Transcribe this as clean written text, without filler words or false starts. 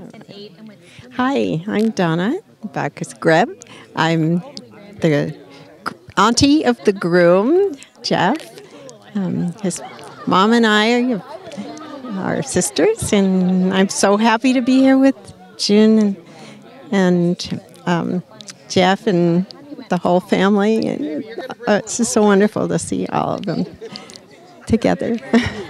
Hi, I'm Donna Bacchus Greb. I'm the auntie of the groom, Jeff. His mom and I are sisters, and I'm so happy to be here with June and Jeff and the whole family. And it's just so wonderful to see all of them together.